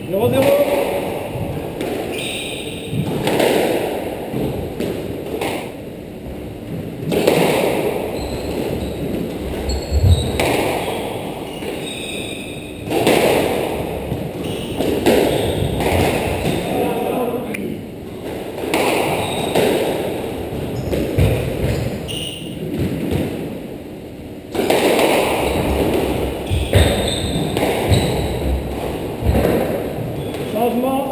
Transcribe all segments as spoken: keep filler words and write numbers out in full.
zéro zéro. Changement.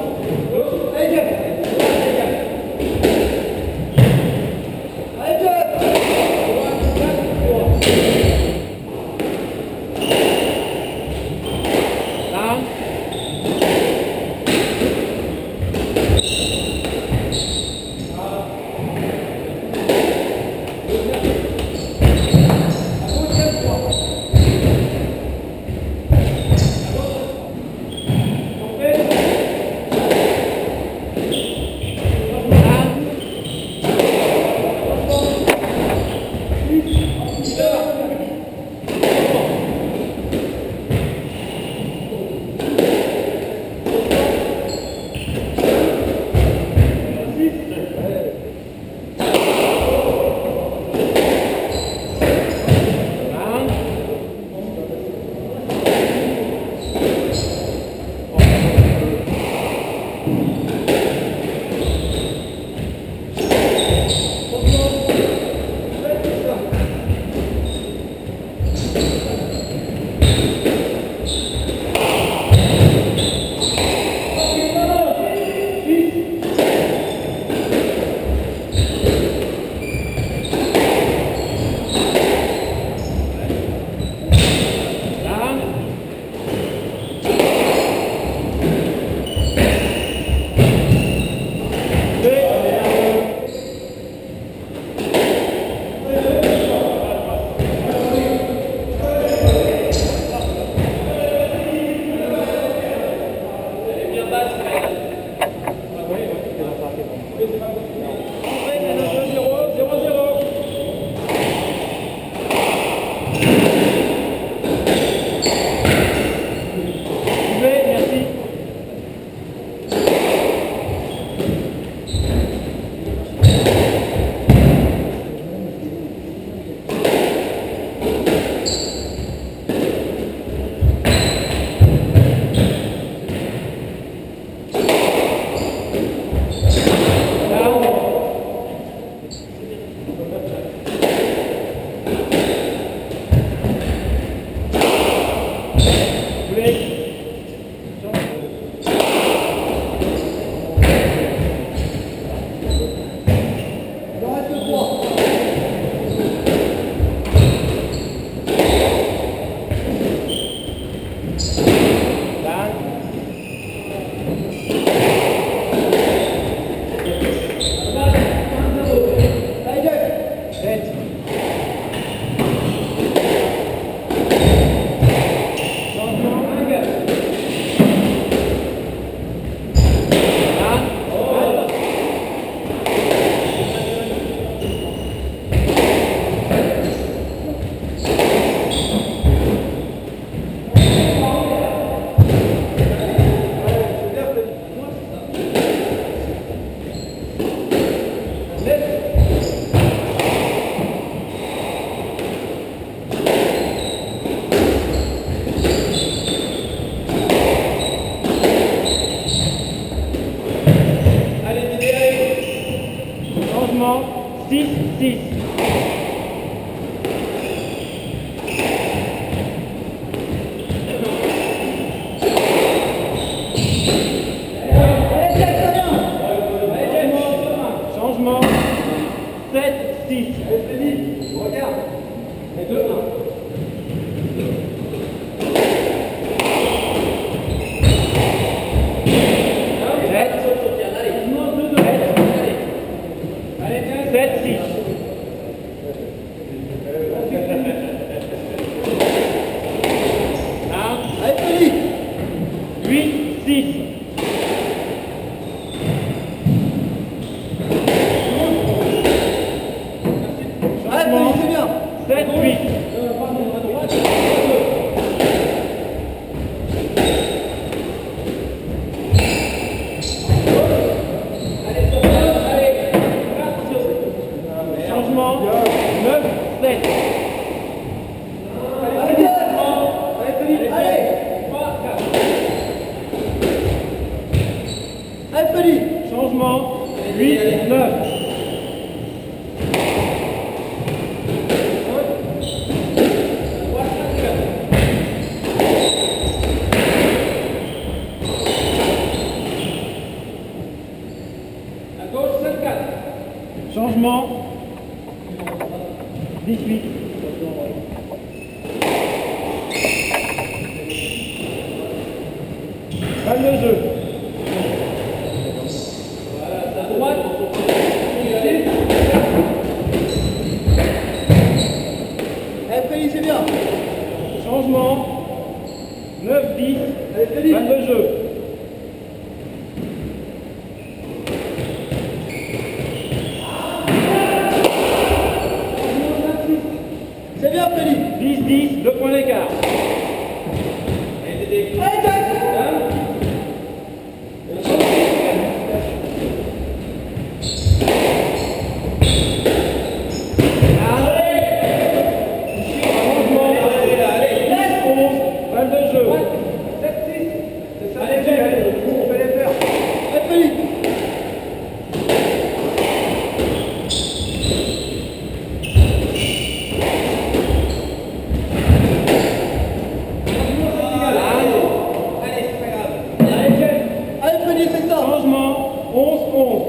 six six. Changement. sept six. Regarde. Et deux un. sept six. huit six. sept huit. Changement. huit, neuf. À gauche, sept, quatre. Changement. dix-huit. Balle de jeu. Voilà, à droite. Eh, Félix, c'est bien. Changement. neuf, dix. Balle de jeu. C'est bien, Félix. dix, dix, deux points d'écart. Allez, Jack. Balle de jeu. sept, six. C'est ça. Allez, allez, allez. On peut les faire. Allez, Félix. Allez, Félix, c'est ça. Changement. onze, onze.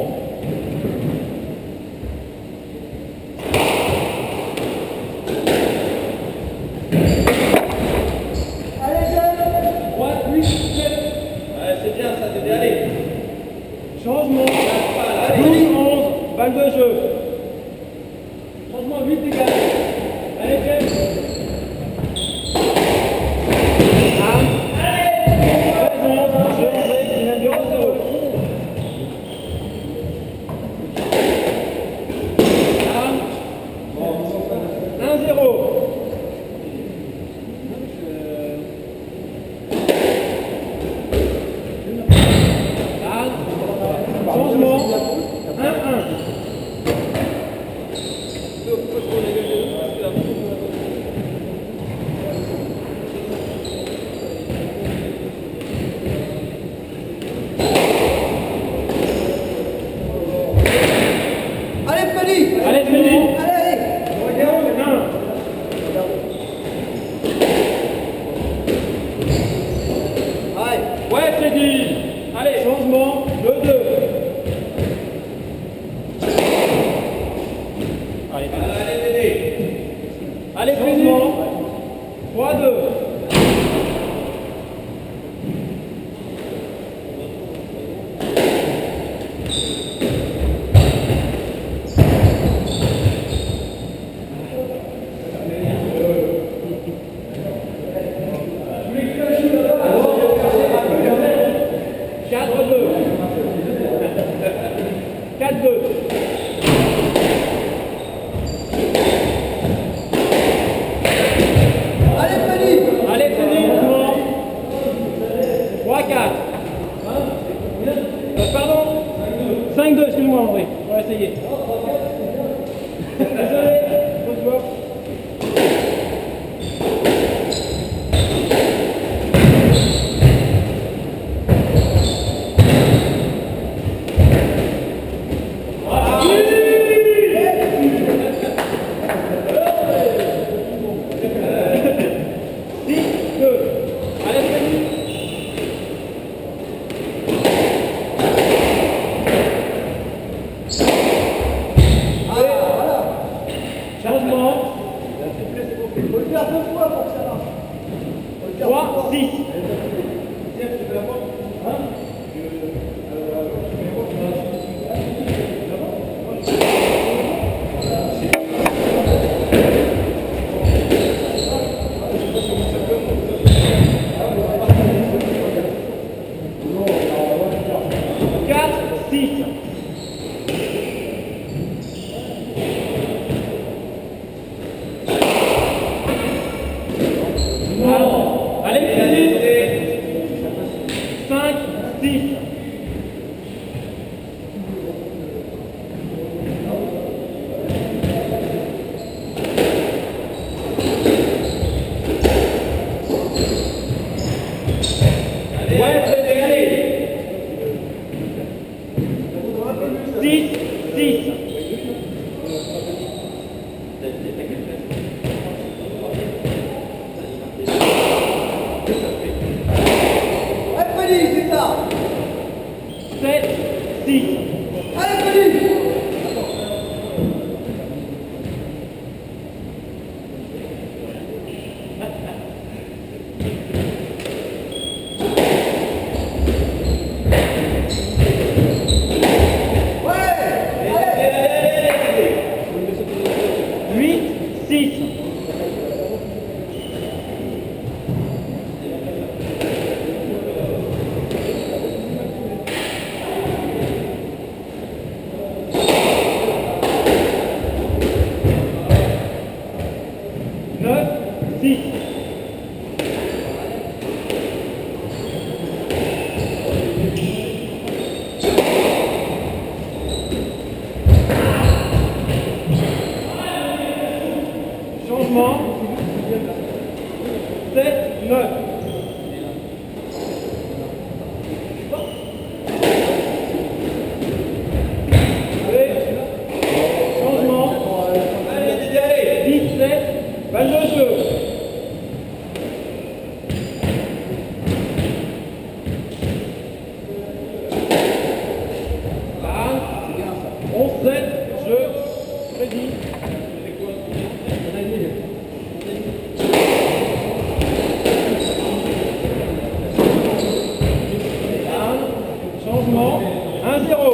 Allez, Jack. trois, huit, sept. Ouais, c'est bien ça, Dédé, allez. Changement. Allez. douze, onze. Balle de jeu. Changement huit égal. Allez, James. un zéro. Changement. un un. Allez, Félix. Allez, Félix. Allez. un. Allez. Ouais, Freddy. Allez, changement. deux, deux. Allez, Allez, Dédé. allez, Freddy. trois, deux. quatre, deux. quatre, deux. Allez, Félix. Allez, Freddy, mouvement. trois, quatre. Euh, pardon cinq, deux, excuse-moi, André. On va essayer. Désolé. Bonne fois. six, deux. Allez, Freddy. Changement. Faut le faire deux fois pour que ça marche. Faut le faire deux trois, fois. six. quatre, six. Allez, Freddy. sept, six. Allez, Freddy. huit, six. neuf, six. Changement. sept, neuf. Allez. Changement. Allez, Didier, allez. dix-sept. vingt-deux jeux. onze, sept. Jeu. Freddy. Changement, un zéro.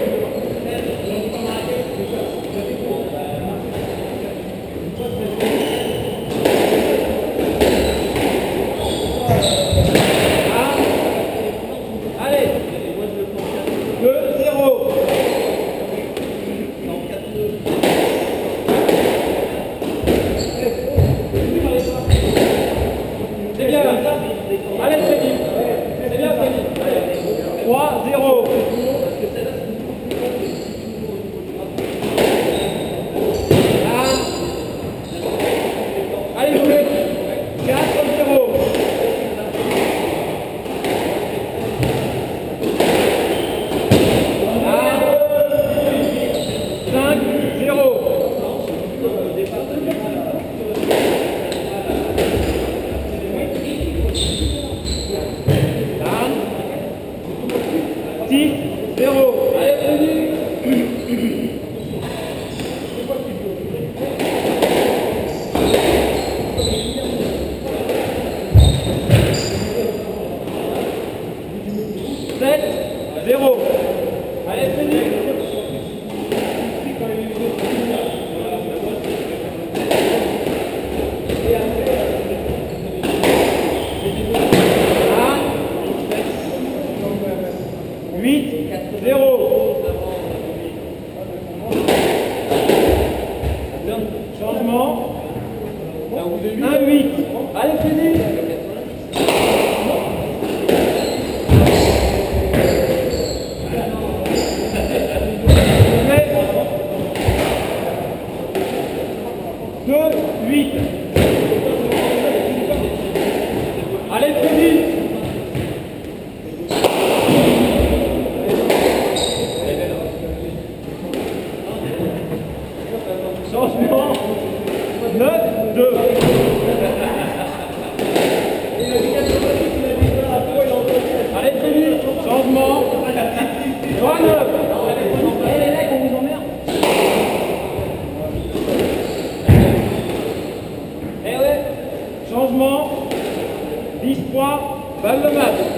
Allez, deux zéro. C'est bien. Allez, Freddy. C'est bien, Freddy. trois zéro. Allez, jouez. quatre zéro. cinq zéro. six zéro. Allez, Freddy. sept zéro. Allez, Freddy. huit zéro. Changement. un huit. Allez, Freddy. deux huit. Allez, Freddy. Changement. neuf deux. Allez, Freddy. Changement. trois neuf. Eh les mecs, on vous emmerde. Eh ouais. Changement. dix trois. Balle de match.